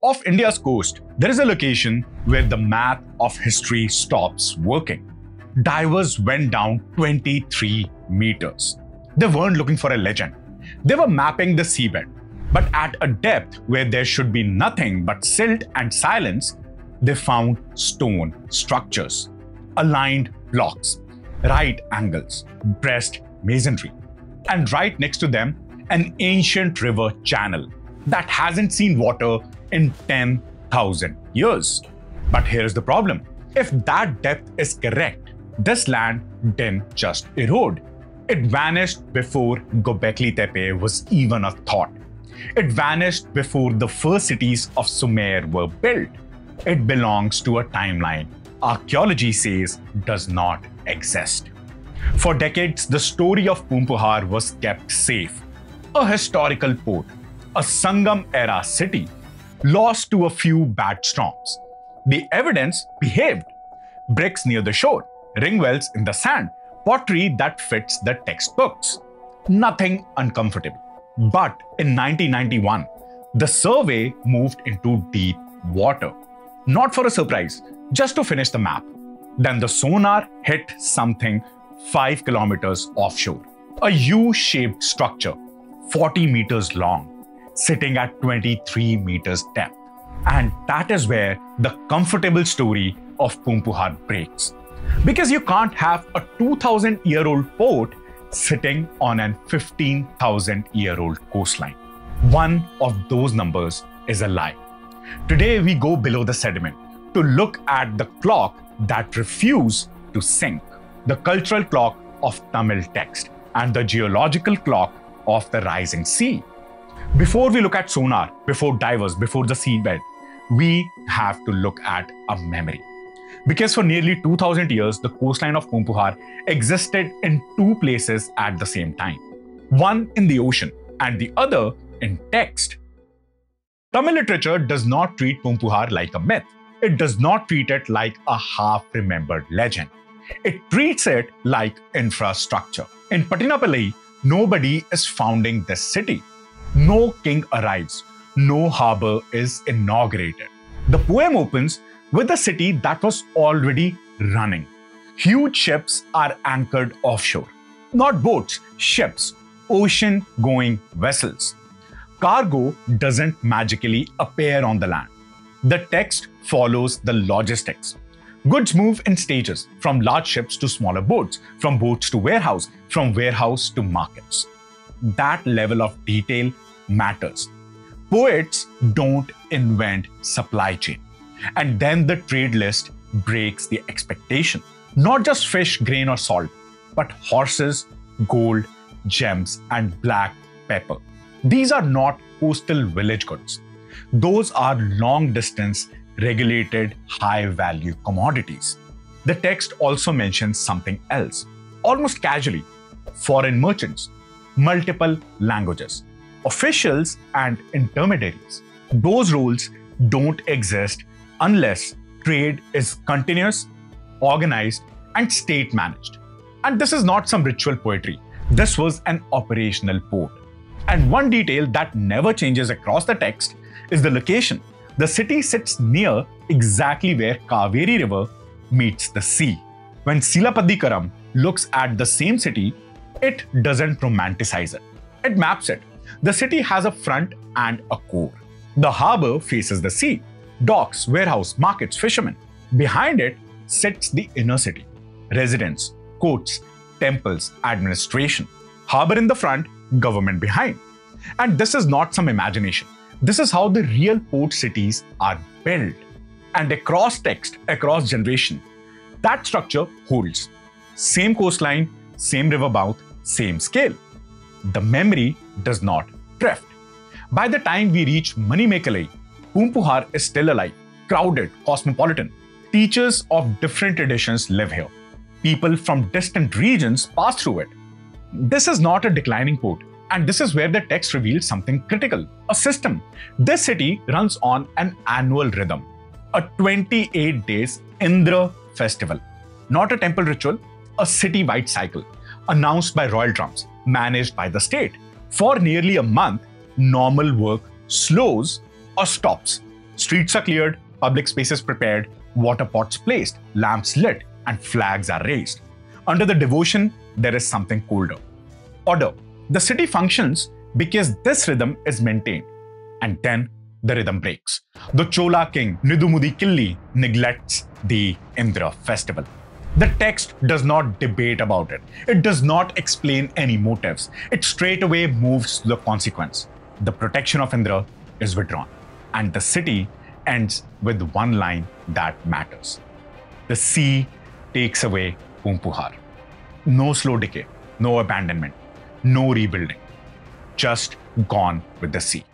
Off India's coast, there is a location where the math of history stops working. Divers went down 23 meters. They weren't looking for a legend. They were mapping the seabed. But at a depth where there should be nothing but silt and silence, they found stone structures, aligned blocks, right angles, dressed masonry, and right next to them, an ancient river channel that hasn't seen water in 10,000 years. But here's the problem. If that depth is correct, this land didn't just erode. It vanished before Göbekli Tepe was even a thought. It vanished before the first cities of Sumer were built. It belongs to a timeline archaeology says does not exist. For decades, the story of Poompuhar was kept safe. A historical port, a Sangam-era city, lost to a few bad storms. The evidence behaved. Bricks near the shore, ring wells in the sand, pottery that fits the textbooks. Nothing uncomfortable. But in 1991, the survey moved into deep water. Not for a surprise, just to finish the map. Then the sonar hit something 5 kilometers offshore. A U-shaped structure, 40 meters long, sitting at 23 meters depth. And that is where the comfortable story of Poompuhar breaks. Because you can't have a 2,000-year-old port sitting on an 15,000-year-old coastline. One of those numbers is a lie. Today we go below the sediment to look at the clock that refused to sink, the cultural clock of Tamil text and the geological clock of the rising sea. Before we look at sonar, before divers, before the seabed, we have to look at a memory. Because for nearly 2,000 years, the coastline of Poompuhar existed in two places at the same time. One in the ocean and the other in text. Tamil literature does not treat Poompuhar like a myth. It does not treat it like a half-remembered legend. It treats it like infrastructure. In Patinappally, nobody is founding this city. No king arrives. No harbor is inaugurated. The poem opens with a city that was already running. Huge ships are anchored offshore. Not boats, ships, ocean-going vessels. Cargo doesn't magically appear on the land. The text follows the logistics. Goods move in stages, from large ships to smaller boats, from boats to warehouse, from warehouse to markets. That level of detail matters. Poets don't invent supply chain. And then the trade list breaks the expectation. Not just fish, grain or salt, but horses, gold, gems and black pepper. These are not coastal village goods. Those are long-distance, regulated, high-value commodities. The text also mentions something else, almost casually. Foreign merchants, multiple languages, officials and intermediaries. Those roles don't exist unless trade is continuous, organized, and state-managed. And this is not some ritual poetry. This was an operational port. And one detail that never changes across the text is the location. The city sits near exactly where Kaveri River meets the sea. When Silapadikaram looks at the same city, it doesn't romanticize it. It maps it. The city has a front and a core. The harbor faces the sea. Docks, warehouse, markets, fishermen. Behind it sits the inner city. Residents, courts, temples, administration. Harbor in the front, government behind. And this is not some imagination. This is how the real port cities are built. And across text, across generation, that structure holds. Same coastline, same river mouth, same scale. The memory does not drift. By the time we reach Manimekalai, Poompuhar is still alive, crowded, cosmopolitan. Teachers of different traditions live here. People from distant regions pass through it. This is not a declining port, and this is where the text reveals something critical, a system. This city runs on an annual rhythm, a 28 days Indra festival. Not a temple ritual, a city-wide cycle, announced by royal drums, managed by the state. For nearly a month, normal work slows or stops. Streets are cleared, public spaces prepared, water pots placed, lamps lit, and flags are raised. Under the devotion, there is something colder. Order. The city functions because this rhythm is maintained. And then the rhythm breaks. The Chola king, Nidumudi Killi, neglects the Indra festival. The text does not debate about it. It does not explain any motives. It straightaway moves to the consequence. The protection of Indra is withdrawn. And the city ends with one line that matters. The sea takes away Poompuhar. No slow decay, no abandonment, no rebuilding. Just gone with the sea.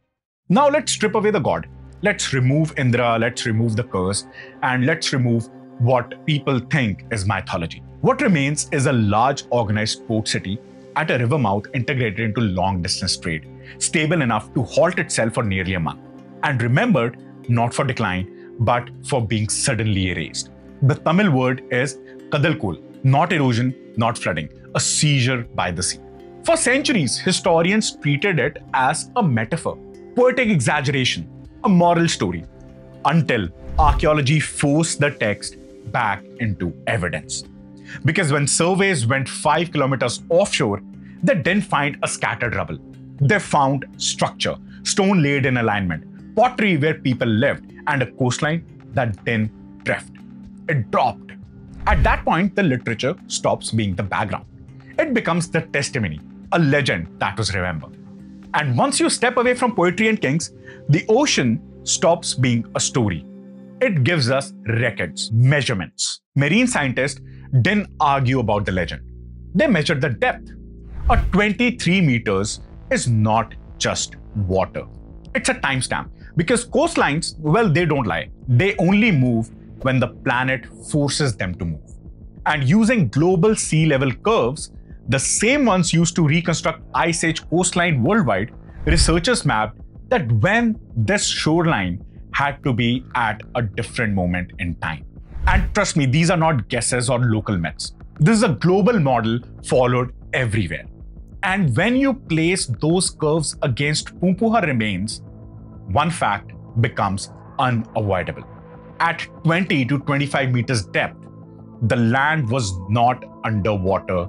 Now let's strip away the god. Let's remove Indra, let's remove the curse, and let's remove what people think is mythology. What remains is a large organized port city at a river mouth integrated into long-distance trade, stable enough to halt itself for nearly a month, and remembered not for decline, but for being suddenly erased. The Tamil word is kadalkul, not erosion, not flooding, a seizure by the sea. For centuries, historians treated it as a metaphor, poetic exaggeration, a moral story, until archaeology forced the text back into evidence. Because when surveys went 5 kilometers offshore, they didn't find a scattered rubble. They found structure, stone laid in alignment, pottery where people lived, and a coastline that didn't drift. It dropped. At that point, the literature stops being the background. It becomes the testimony, a legend that was remembered. And once you step away from poetry and kings, the ocean stops being a story. It gives us records, measurements. Marine scientists didn't argue about the legend. They measured the depth. A 23 meters is not just water. It's a timestamp because coastlines, well, they don't lie. They only move when the planet forces them to move. And using global sea level curves, the same ones used to reconstruct Ice Age coastline worldwide, researchers mapped that when this shoreline had to be at a different moment in time. And trust me, these are not guesses or local myths. This is a global model followed everywhere. And when you place those curves against Poompuhar remains, one fact becomes unavoidable. At 20 to 25 meters depth, the land was not underwater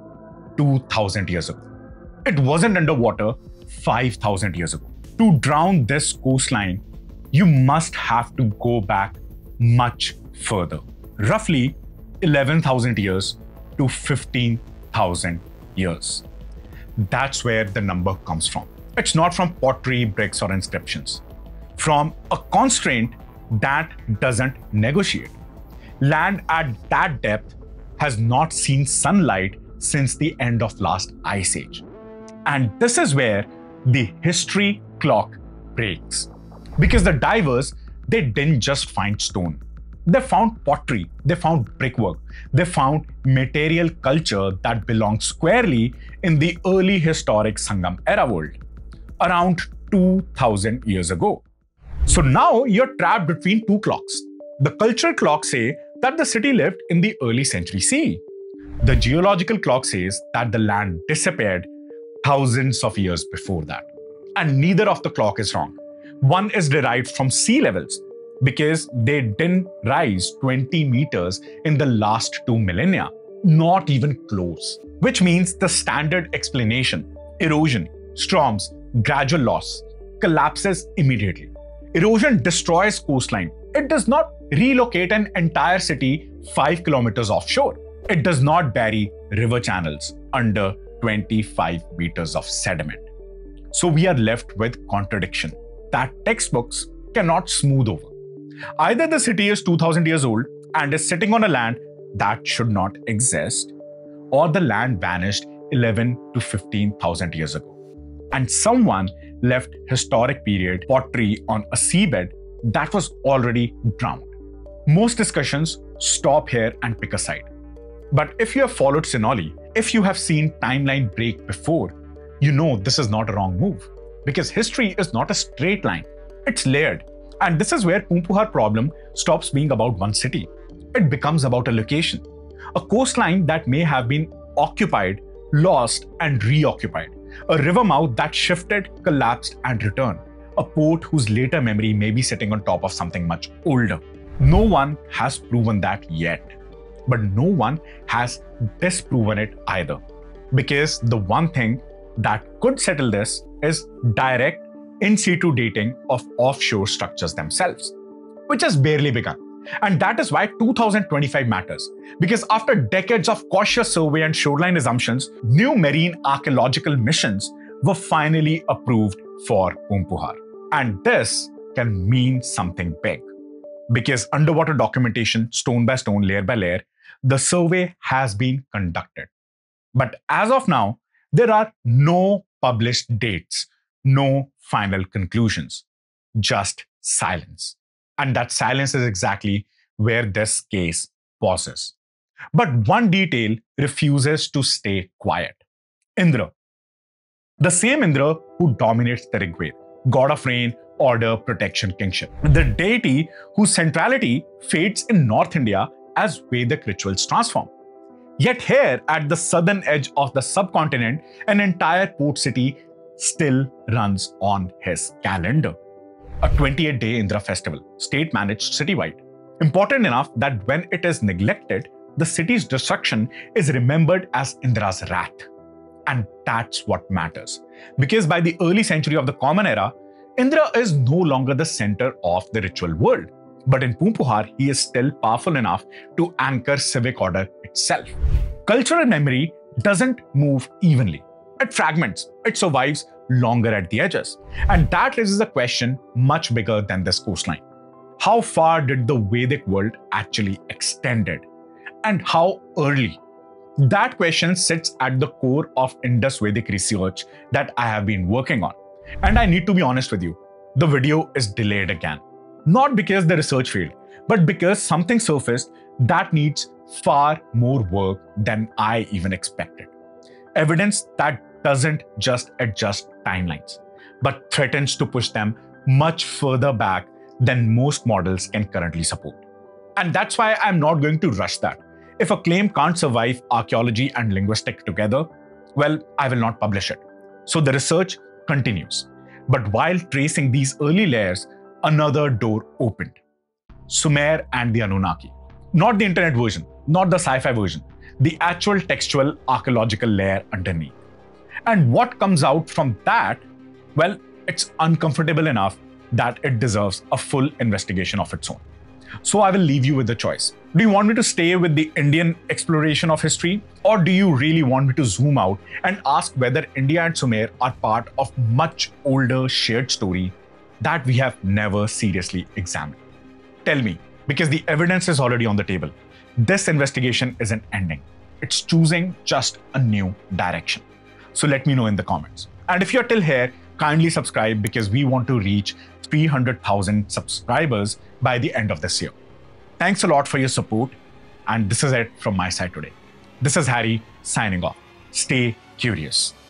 2,000 years ago. It wasn't underwater 5,000 years ago. To drown this coastline, you must have to go back much further, roughly 11,000 years to 15,000 years. That's where the number comes from. It's not from pottery, bricks, or inscriptions. From a constraint that doesn't negotiate. Land at that depth has not seen sunlight since the end of last ice age. And this is where the history clock breaks. Because the divers, they didn't just find stone. They found pottery, they found brickwork, they found material culture that belonged squarely in the early historic Sangam era world, around 2,000 years ago. So now you're trapped between two clocks. The cultural clock says that the city lived in the early century CE. The geological clock says that the land disappeared thousands of years before that. And neither of the clock is wrong. One is derived from sea levels because they didn't rise 20 meters in the last 2 millennia, not even close. Which means the standard explanation, erosion, storms, gradual loss, collapses immediately. Erosion destroys coastline. It does not relocate an entire city 5 kilometers offshore. It does not bury river channels under 25 meters of sediment. So we are left with contradiction that textbooks cannot smooth over. Either the city is 2,000 years old and is sitting on a land that should not exist, or the land vanished 11 to 15,000 years ago. And someone left historic period pottery on a seabed that was already drowned. Most discussions stop here and pick a side. But if you have followed Sinoli, if you have seen timeline break before, you know this is not a wrong move. Because history is not a straight line. It's layered. And this is where Poompuhar problem stops being about one city. It becomes about a location. A coastline that may have been occupied, lost, and reoccupied. A river mouth that shifted, collapsed, and returned. a port whose later memory may be sitting on top of something much older. No one has proven that yet, but no one has disproven it either. Because the one thing that could settle this is direct in situ dating of offshore structures themselves, which has barely begun. And that is why 2025 matters. Because after decades of cautious survey and shoreline assumptions, new marine archaeological missions were finally approved for Poompuhar. And this can mean something big. Because underwater documentation, stone by stone, layer by layer, the survey has been conducted. But as of now, there are no published dates, no final conclusions, just silence. And that silence is exactly where this case pauses. But one detail refuses to stay quiet. Indra. The same Indra who dominates the Rig Veda, god of rain, order, protection, kingship. The deity whose centrality fades in North India as Vedic rituals transform. Yet here, at the southern edge of the subcontinent, an entire port city still runs on his calendar. A 28-day Indra festival, state-managed citywide. Important enough that when it is neglected, the city's destruction is remembered as Indra's wrath. And that's what matters. Because by the early century of the Common Era, Indra is no longer the center of the ritual world. But in Poompuhar, he is still powerful enough to anchor civic order itself. Cultural memory doesn't move evenly. It fragments. It survives longer at the edges. And that raises a question much bigger than this coastline. How far did the Vedic world actually extended? And how early? That question sits at the core of Indus Vedic research that I have been working on. And I need to be honest with you, the video is delayed again. Not because the research failed, but because something surfaced that needs far more work than I even expected. Evidence that doesn't just adjust timelines, but threatens to push them much further back than most models can currently support. And that's why I'm not going to rush that. If a claim can't survive archaeology and linguistics together, well, I will not publish it. So the research continues. But while tracing these early layers, another door opened. Sumer and the Anunnaki. Not the internet version, not the sci-fi version, the actual textual archaeological layer underneath. And what comes out from that, well, it's uncomfortable enough that it deserves a full investigation of its own. So I will leave you with the choice. Do you want me to stay with the Indian exploration of history, or do you really want me to zoom out and ask whether India and Sumer are part of much older shared story that we have never seriously examined? Tell me, because the evidence is already on the table. This investigation isn't ending. It's choosing just a new direction. So let me know in the comments. And if you're till here, kindly subscribe because we want to reach 300,000 subscribers by the end of this year. Thanks a lot for your support. And this is it from my side today. This is Harry signing off. Stay curious.